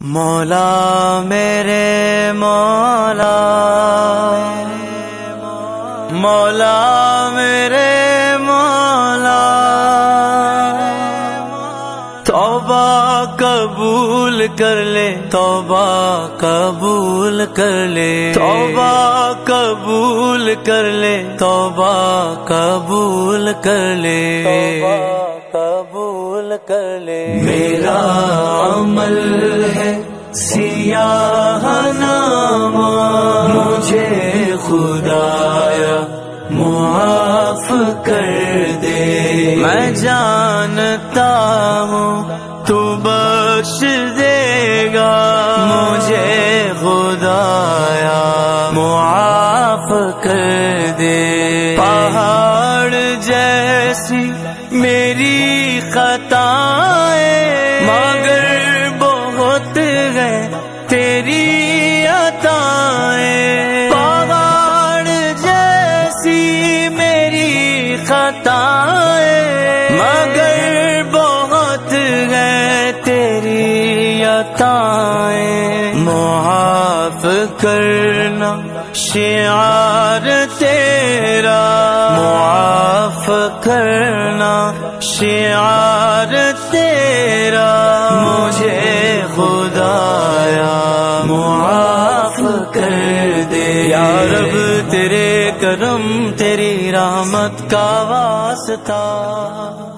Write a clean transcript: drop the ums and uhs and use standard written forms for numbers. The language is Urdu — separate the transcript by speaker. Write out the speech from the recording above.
Speaker 1: مولا میرے مولا، مولا میرے مولا، توبہ قبول کر لے، توبہ قبول کر لے، توبہ قبول کر لے، توبہ قبول کر لے، توبہ قبول کر لے۔ میرا عمل ہے سیاہ نامہ، مجھے خدایا معاف کر دے، میں جانتا ہوں تو بخش دے گا، مجھے خدایا معاف کر دے۔ پہاڑ جیسی میری خطائیں مگر بہت ہے تیری عطائیں، پہاڑ جیسی میری خطائیں مگر بہت ہے تیری عطائیں، معاف کرنا شعار تیرا، معاف کرنا شعار تیرا، مجھے خدایا معاف کر دے۔ یا رب تیرے کرم تیری رحمت کا واسطہ